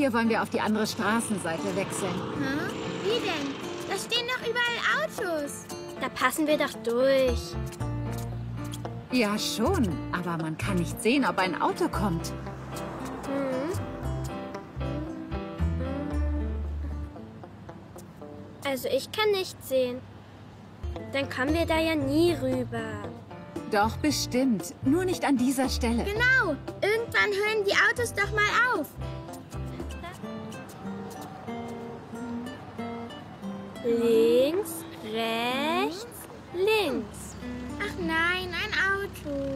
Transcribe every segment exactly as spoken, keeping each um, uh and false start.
Hier wollen wir auf die andere Straßenseite wechseln. Hm? Wie denn? Da stehen doch überall Autos. Da passen wir doch durch. Ja, schon. Aber man kann nicht sehen, ob ein Auto kommt. Hm. Also ich kann nichts sehen. Dann kommen wir da ja nie rüber. Doch, bestimmt. Nur nicht an dieser Stelle. Genau. Irgendwann hören die Autos doch mal auf. Links, rechts, links. Ach nein, ein Auto.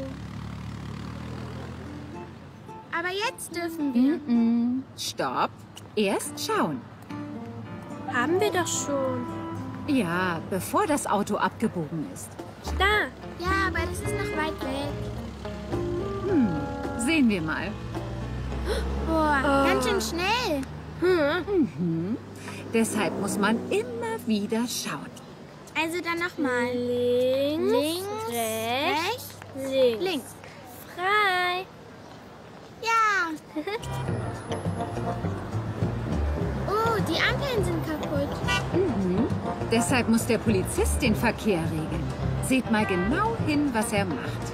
Aber jetzt dürfen wir. Mm-mm. Stopp. Erst schauen. Haben wir doch schon. Ja, bevor das Auto abgebogen ist. Da. Ja, aber das ist noch weit weg. Hm, sehen wir mal. Boah, Oh. ganz schön schnell. Hm. Mhm. Deshalb muss man immer wieder schauen. Also dann nochmal. Links, Links, rechts, links. Links. Frei. Ja. Oh, die Ampeln sind kaputt. Mhm. Deshalb muss der Polizist den Verkehr regeln. Seht mal genau hin, was er macht.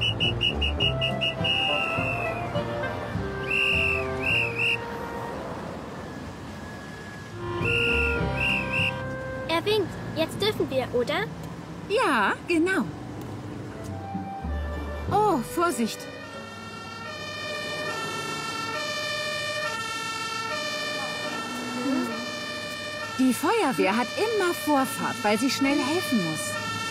Er winkt. Jetzt dürfen wir, oder? Ja, genau. Oh, Vorsicht. Die Feuerwehr hat immer Vorfahrt, weil sie schnell helfen muss.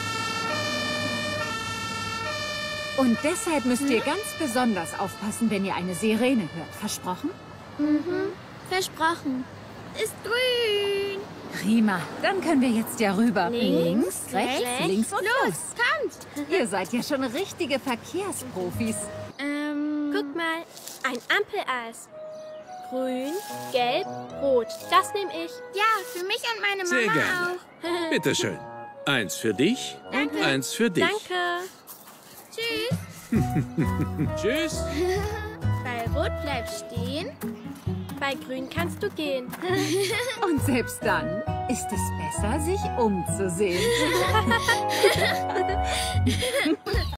Und deshalb müsst ihr ganz besonders aufpassen, wenn ihr eine Sirene hört. Versprochen? Mhm. Versprochen. Ist grün. Prima. Dann können wir jetzt ja rüber. Links, rechts, rechts, links und los. Kommt. Ihr seid ja schon richtige Verkehrsprofis. Ähm. Guck mal. Ein Ampeleis. Grün, gelb, rot. Das nehme ich. Ja, für mich und meine Sehr Mama gerne. auch. Bitteschön. Eins für dich Danke. und eins für dich. Danke. Tschüss. Tschüss. Bei Rot bleib stehen. Bei grün kannst du gehen. Und selbst dann ist es besser, sich umzusehen.